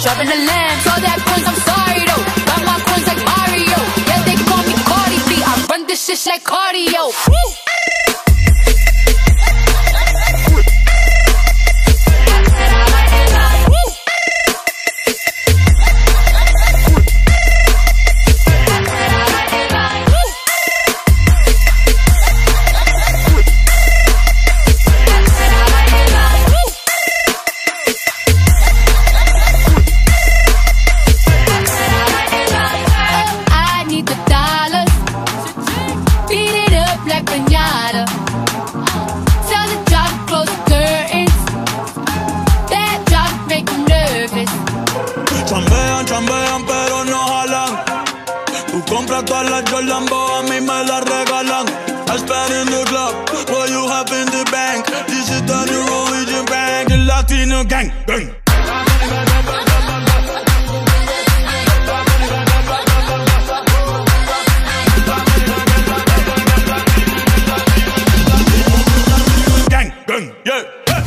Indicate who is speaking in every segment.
Speaker 1: driving a lamb. So that coins, I'm sorry though. Got my coins like Mario. Yeah, they call me Cardi-B. I run this shit like cardio. Woo!
Speaker 2: Chambean pero no jalan. Tú compras todas las Jordan, a mí me las regalan. I spend in the club, what you have in the bank. This is the new religion bank, the Latino gang. Gang, gang, yeah.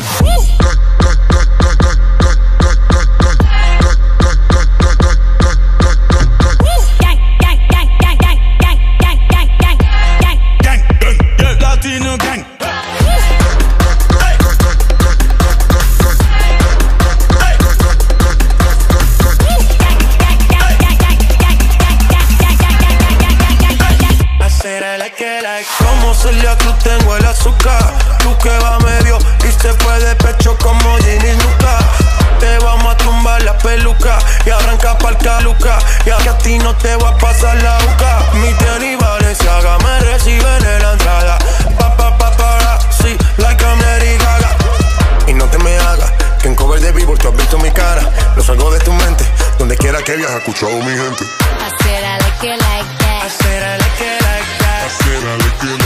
Speaker 3: Como Celia Cruz tengo el azúcar. Tú que va medio y se fue de pecho como Ginny Luca. Te vamos a tumbar la peluca y arranca pa'l caluca. Y a ti no te va a pasar la boca. Mi tenis Balenciaga me reciben en la entrada. Sí, like I'm Lady Gaga. Y no te me hagas que en cover de Billboard tú has visto mi cara. Lo salgo de tu mente, donde quiera que viajes, escuchado mi gente.
Speaker 1: I said I like it like that.
Speaker 3: I said I like it like that.
Speaker 2: I said I like it